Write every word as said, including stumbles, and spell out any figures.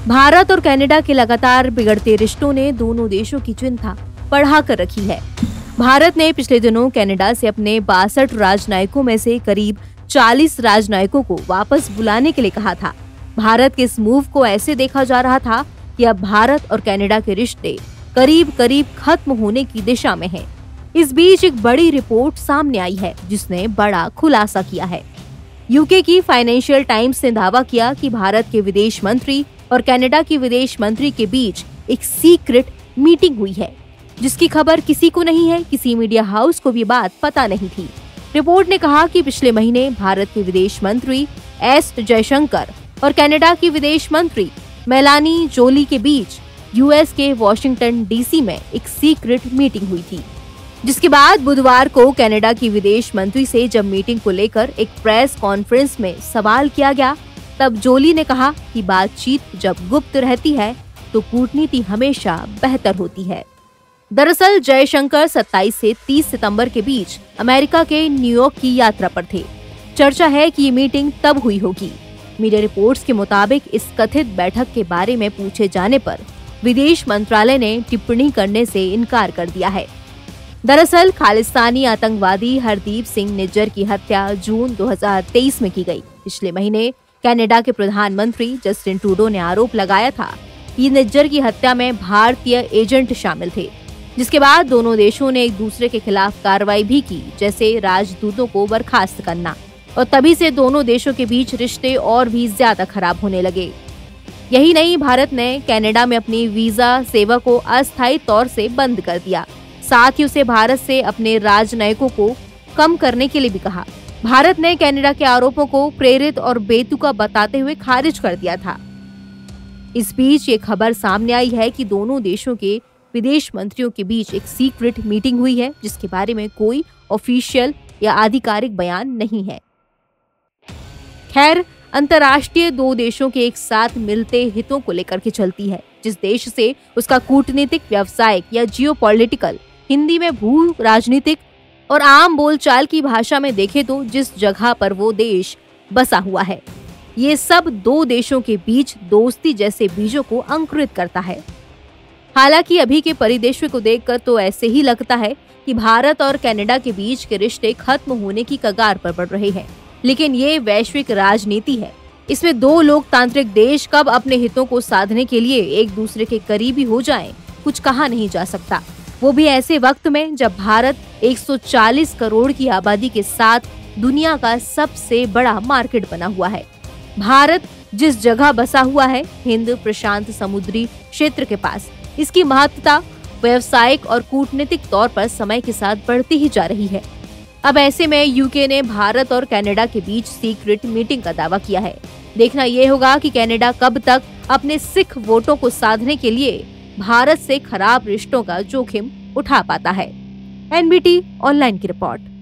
भारत और कनाडा के लगातार बिगड़ते रिश्तों ने दोनों देशों की चिंता बढ़ा कर रखी है। भारत ने पिछले दिनों कनाडा से अपने बासठ राजनयिकों में से करीब चालीस राजनयिकों को वापस बुलाने के लिए कहा था। भारत के इस मूव को ऐसे देखा जा रहा था कि अब भारत और कनाडा के रिश्ते करीब करीब खत्म होने की दिशा में हैं। इस बीच एक बड़ी रिपोर्ट सामने आई है जिसने बड़ा खुलासा किया है। यूके की फाइनेंशियल टाइम्स ने दावा किया कि भारत के विदेश मंत्री और कनाडा के विदेश मंत्री के बीच एक सीक्रेट मीटिंग हुई है, जिसकी खबर किसी को नहीं है। किसी मीडिया हाउस को भी बात पता नहीं थी। रिपोर्ट ने कहा कि पिछले महीने भारत के विदेश मंत्री एस जयशंकर और कनाडा की विदेश मंत्री मेलानी जोली के बीच यूएस के वॉशिंगटन डीसी में एक सीक्रेट मीटिंग हुई थी, जिसके बाद बुधवार को कनाडा की विदेश मंत्री से जब मीटिंग को लेकर एक प्रेस कॉन्फ्रेंस में सवाल किया गया, तब जोली ने कहा कि बातचीत जब गुप्त रहती है तो कूटनीति हमेशा बेहतर होती है। दरअसल जयशंकर सत्ताईस से तीस सितंबर के बीच अमेरिका के न्यूयॉर्क की यात्रा पर थे। चर्चा है कि ये मीटिंग तब हुई होगी। मीडिया रिपोर्ट्स के मुताबिक इस कथित बैठक के बारे में पूछे जाने पर विदेश मंत्रालय ने टिप्पणी करने से इनकार कर दिया है। दरअसल खालिस्तानी आतंकवादी हरदीप सिंह निज्जर की हत्या जून दो हज़ार तेईस में की गई। पिछले महीने कनाडा के प्रधानमंत्री जस्टिन ट्रूडो ने आरोप लगाया था कि निज्जर की हत्या में भारतीय एजेंट शामिल थे, जिसके बाद दोनों देशों ने एक दूसरे के खिलाफ कार्रवाई भी की, जैसे राजदूतों को बर्खास्त करना, और तभी से दोनों देशों के बीच रिश्ते और भी ज्यादा खराब होने लगे। यही नहीं, भारत ने कनाडा में अपनी वीजा सेवा को अस्थायी तौर से बंद कर दिया। साथ ही उसे भारत से अपने राजनयिकों को कम करने के लिए भी कहा। भारत ने कनाडा के आरोपों को प्रेरित और बेतुका बताते हुए खारिज कर दिया था। इस बीच ये खबर सामने आई है कि दोनों देशों के विदेश मंत्रियों के बीच एक सीक्रेट मीटिंग हुई है, जिसके बारे में कोई ऑफिशियल या आधिकारिक बयान नहीं है। खैर, अंतर्राष्ट्रीय दो देशों के एक साथ मिलते हितों को लेकर के चलती है। जिस देश से उसका कूटनीतिक, व्यावसायिक या जियोपॉलिटिकल, हिंदी में भू राजनीतिक और आम बोलचाल की भाषा में देखे तो जिस जगह पर वो देश बसा हुआ है, ये सब दो देशों के बीच दोस्ती जैसे बीजों को अंकुरित करता है। हालांकि अभी के परिदृश्य को देखकर तो ऐसे ही लगता है कि भारत और कनाडा के बीच के रिश्ते खत्म होने की कगार पर बढ़ रहे हैं, लेकिन ये वैश्विक राजनीति है। इसमें दो लोकतांत्रिक देश कब अपने हितों को साधने के लिए एक दूसरे के करीबी हो जाएं, कुछ कहा नहीं जा सकता। वो भी ऐसे वक्त में जब भारत एक सौ चालीस करोड़ की आबादी के साथ दुनिया का सबसे बड़ा मार्केट बना हुआ है। भारत जिस जगह बसा हुआ है, हिंद प्रशांत समुद्री क्षेत्र के पास, इसकी महत्ता व्यावसायिक और कूटनीतिक तौर पर समय के साथ बढ़ती ही जा रही है। अब ऐसे में यूके ने भारत और कनाडा के बीच सीक्रेट मीटिंग का दावा किया है। देखना यह होगा कि कनाडा कब तक अपने सिख वोटों को साधने के लिए भारत से खराब रिश्तों का जोखिम उठा पाता है। एनबीटी ऑनलाइन की रिपोर्ट।